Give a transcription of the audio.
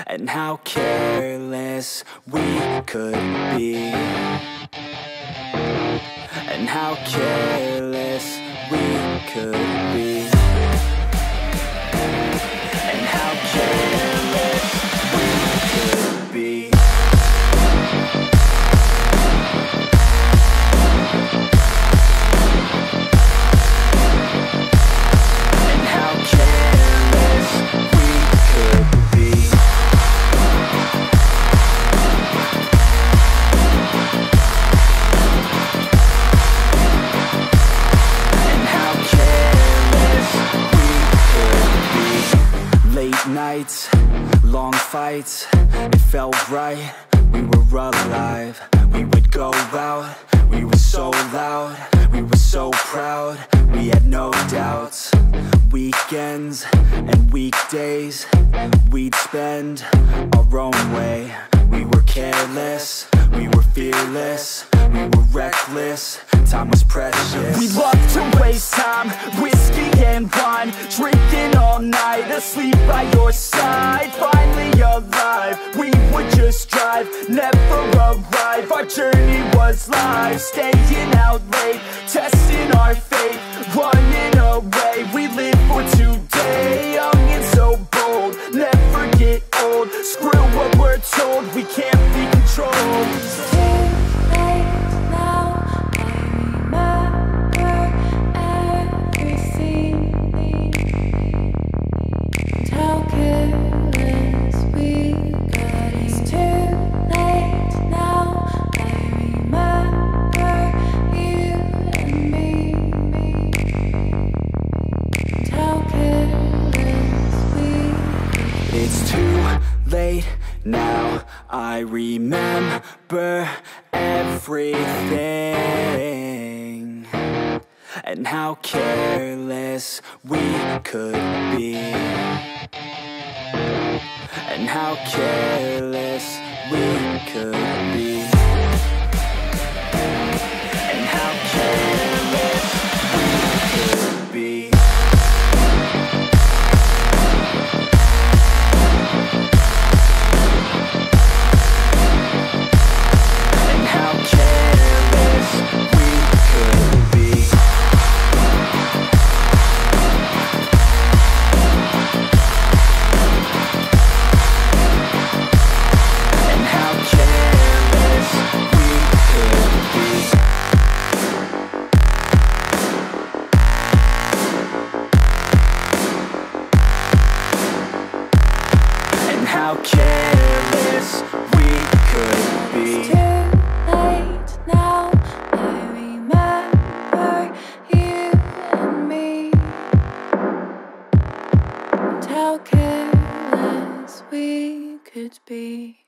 and how careless we could be, and how careless we could be, and how careless we could be. Nights, long fights, it felt right, we were alive. We would go out, we were so loud, we were so proud, we had no doubts. Weekends and weekdays, we'd spend our own way. We were careless, we were fearless, we were reckless, time was precious. We loved to waste time, whiskey and wine, drinking all night, asleep by your side. Finally alive, we would just drive, never arrive. Our journey was live, staying out late, testing our fate, running away. We live for today, young and so bold, never get old. Screw what we're told, we can't be controlled. It's too late now, I remember everything, and how careless we could be, and how careless we could be, and how careless we could be. How careless we could be. It's too late now, I remember you and me, and how careless we could be.